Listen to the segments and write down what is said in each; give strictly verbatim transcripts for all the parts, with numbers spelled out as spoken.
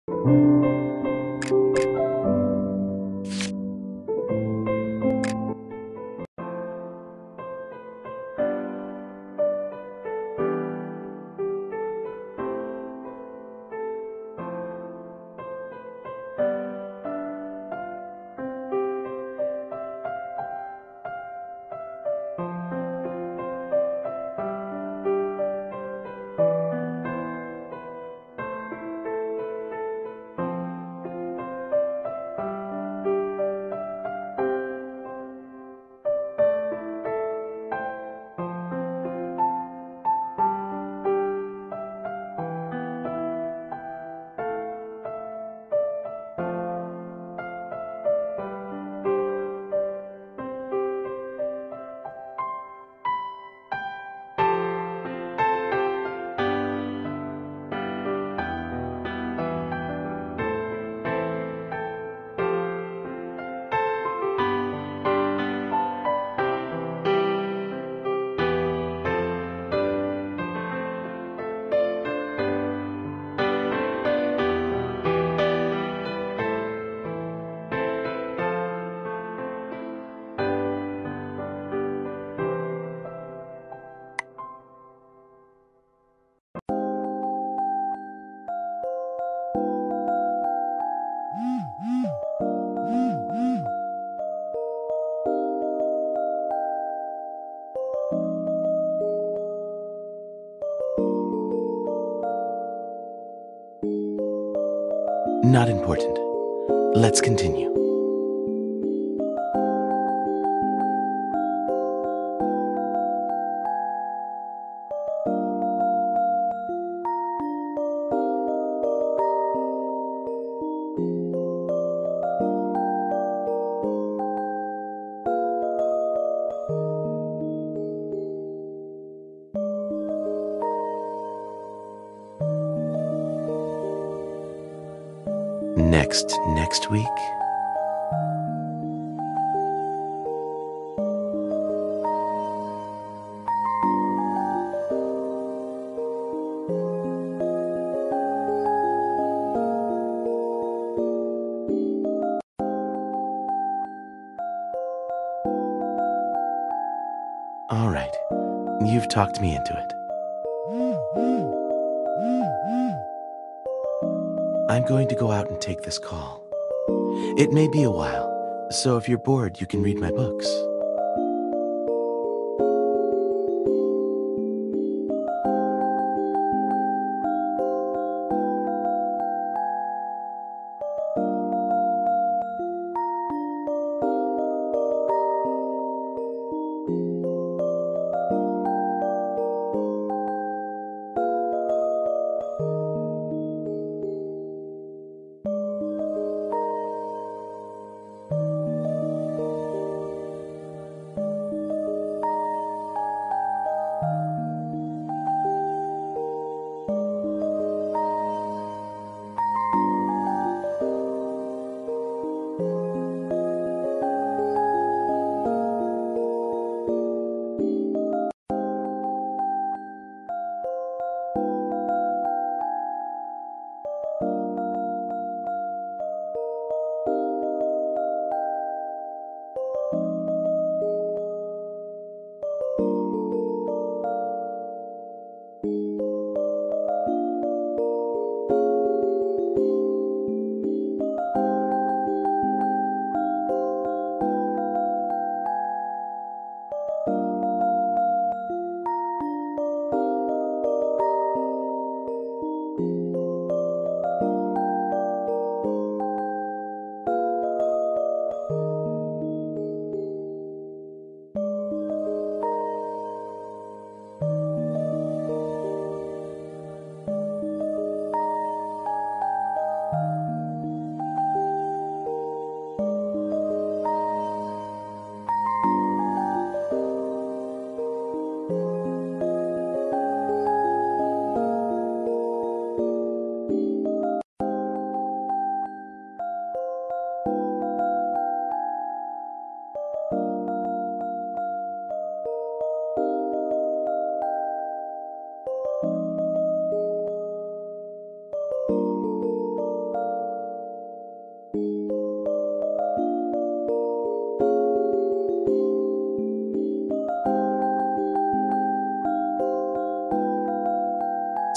Not important. Let's continue. Next, next week? All right, you've talked me into it. I'm going to go out and take this call. It may be a while, so if you're bored, you can read my books.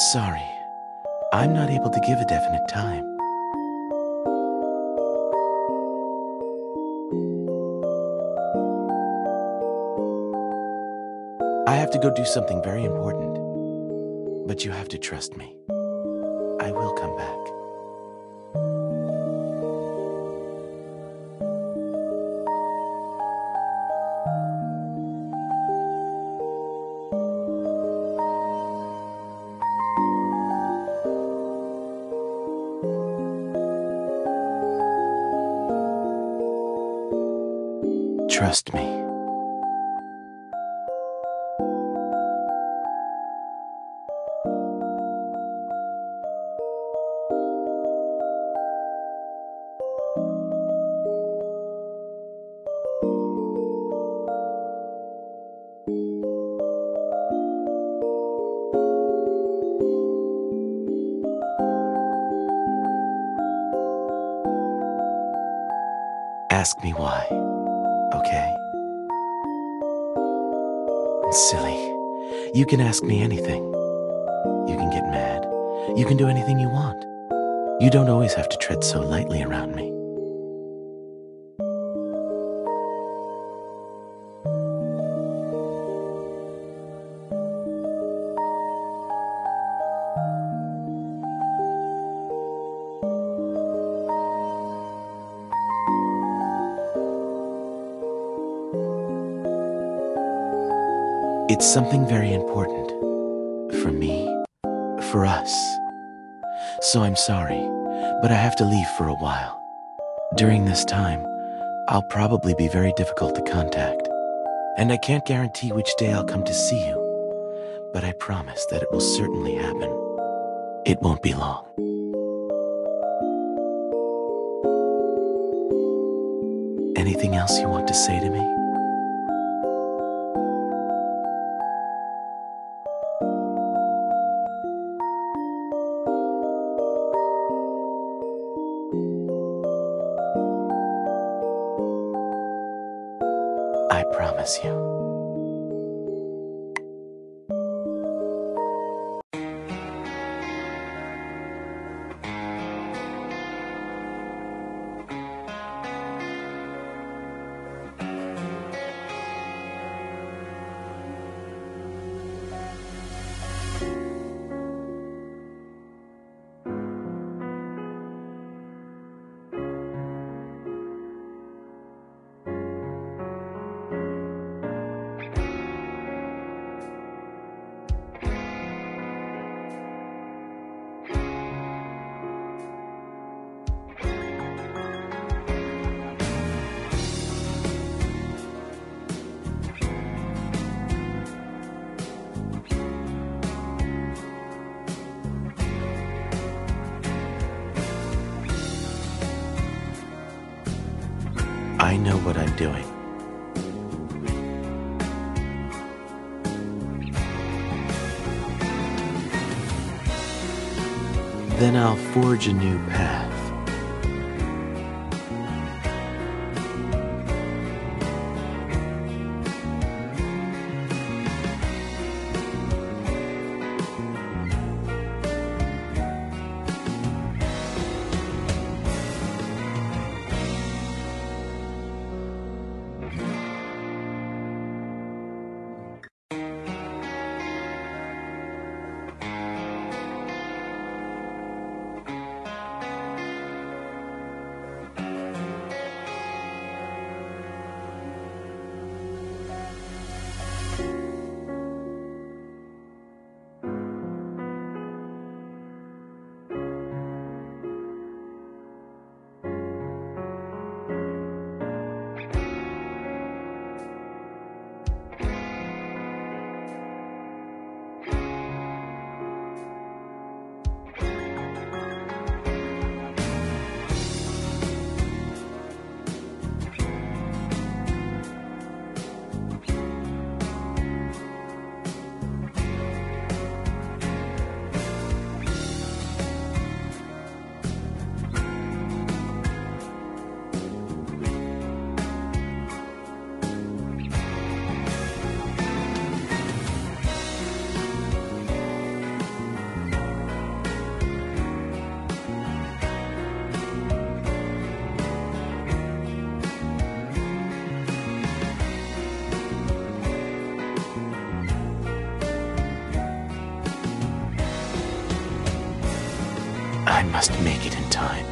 sorry. I'm not able to give a definite time. I have to go do something very important. But you have to trust me. I will come back. Trust me. Ask me why, okay? Silly. You can ask me anything. You can get mad. You can do anything you want. You don't always have to tread so lightly around me. It's something very important. For me. For us. So I'm sorry, but I have to leave for a while. During this time, I'll probably be very difficult to contact. And I can't guarantee which day I'll come to see you, but I promise that it will certainly happen. It won't be long. Anything else you want to say to me? I promise you. I know what I'm doing. Then I'll forge a new path. must make it in time.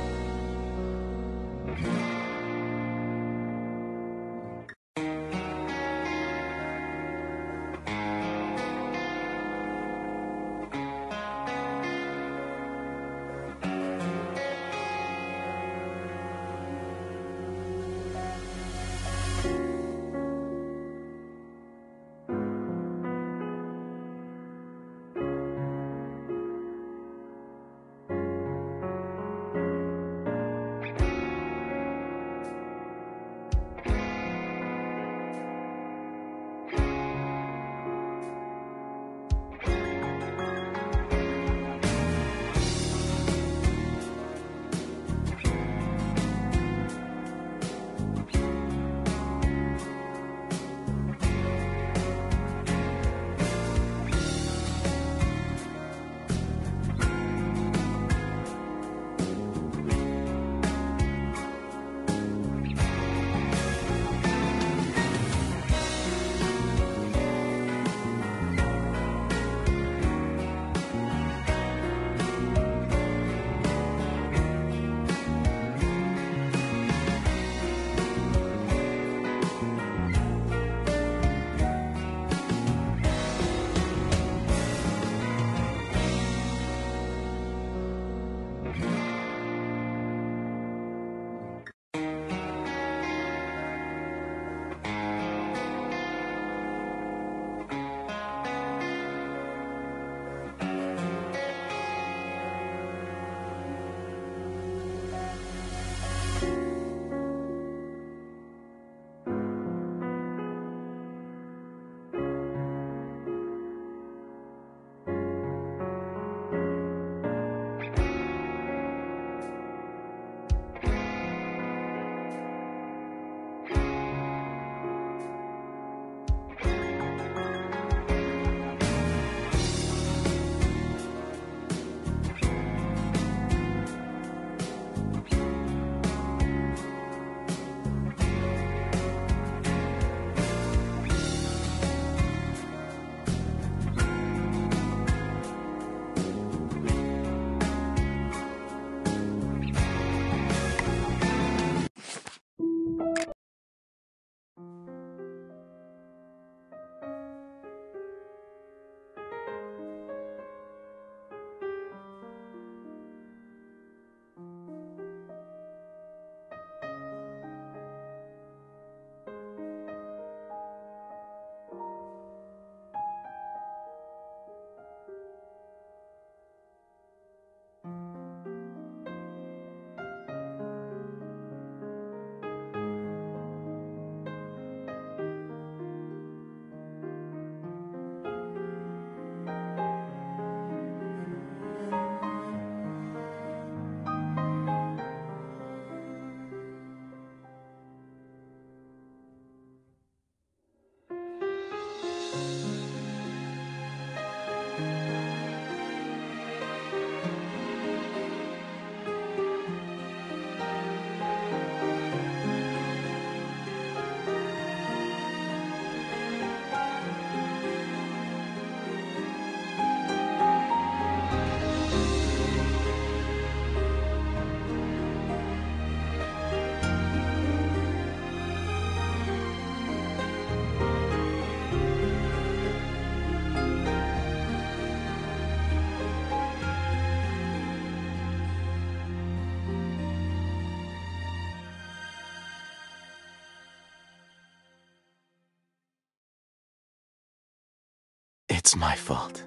It's my fault.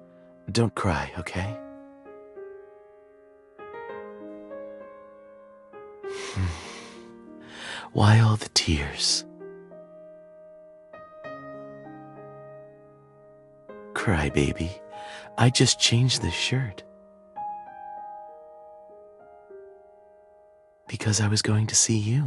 Don't cry, okay? Why all the tears? Cry, baby. I just changed this shirt. Because I was going to see you.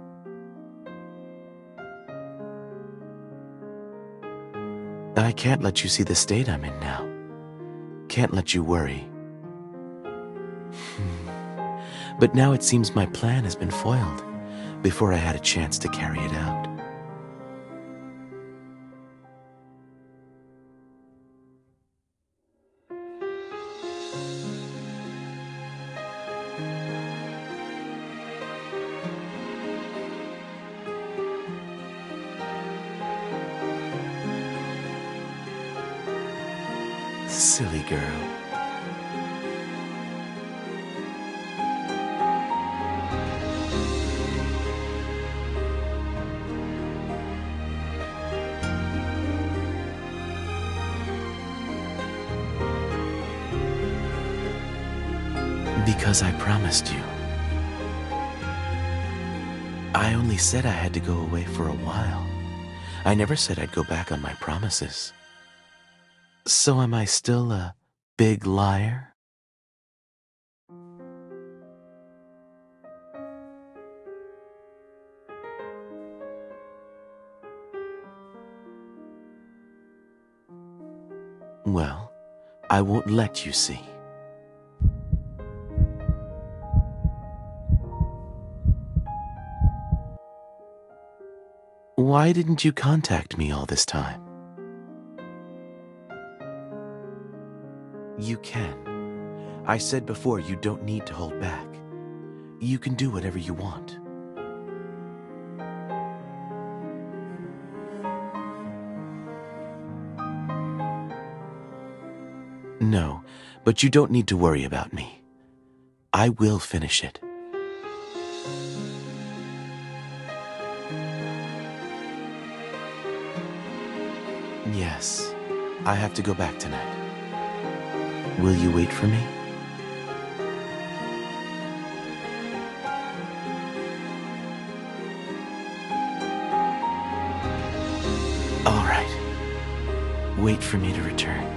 I can't let you see the state I'm in now. Can't let you worry. But now it seems my plan has been foiled before I had a chance to carry it out. Silly girl. Because I promised you. I only said I had to go away for a while. I never said I'd go back on my promises. So am I still a big liar? Well, I won't let you see. Why didn't you contact me all this time? You can. I said before you don't need to hold back. You can do whatever you want. No, but you don't need to worry about me. I will finish it. Yes, I have to go back tonight. Will you wait for me? All right. Wait for me to return.